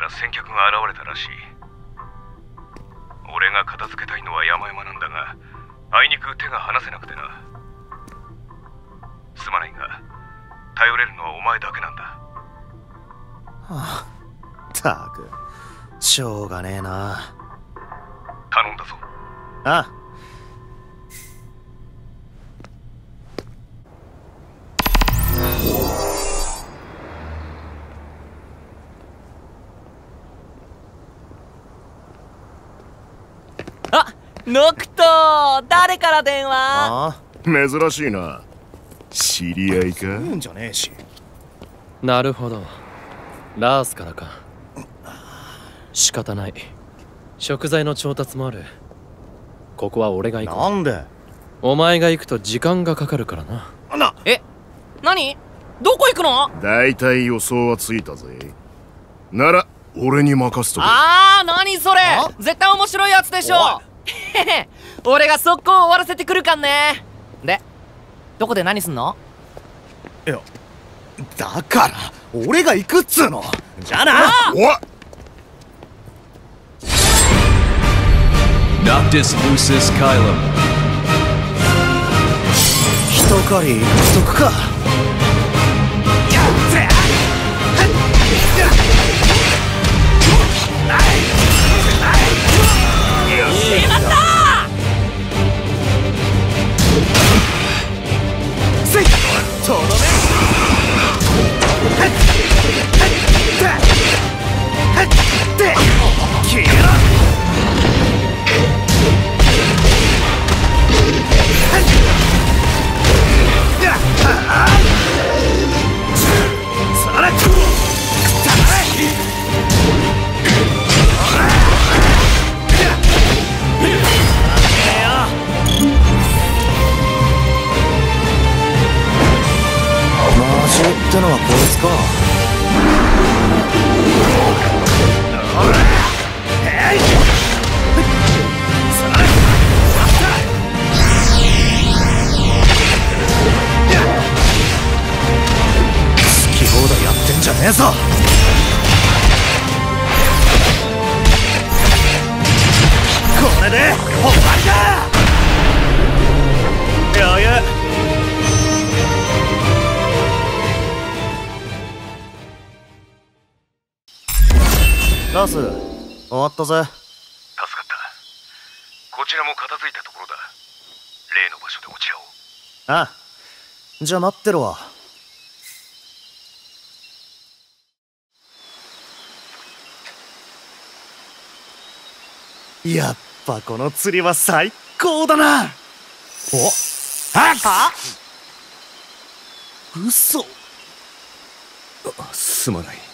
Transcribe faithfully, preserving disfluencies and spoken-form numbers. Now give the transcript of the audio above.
先客が現れたらしい。俺が片付けたいのは山々なんだが、あいにく手が離せなくてな。すまないが頼れるのはお前だけなんだ。 はあ、ったくしょうがねえな。 頼んだぞ。 ああ。 あ、ノクト、誰から電話？ あ珍しいな。知り合いか？ 言うんじゃねえし。 なるほど、ラースからか。仕方ない。食材の調達もある。ここは俺が行こう。 なんで？ お前が行くと時間がかかるからな。 なえ、何？どこ行くの？ だいたい予想はついたぜ。なら俺に任せとけ。 あー、何それ？絶対面白いやつでしょ。へへ、俺が速攻終わらせてくるかんね。で、どこで何すんの？ いや、だから俺が行くっつうの。じゃあな。 おっ Noctis Lucis Kylum。 一狩りしとくか。 しまった！ せいとどめ。消えろ。ってのはこいつか。好き放題やってんじゃねえぞ。これで終わりだ。余裕。ラス、終わったぜ。 助かった。こちらも片付いたところだ。例の場所で落ち合おう。 ああ、じゃあ待ってろわ。やっぱこの釣りは最高だな。おっ、あっ、 は？ 嘘。 すまない。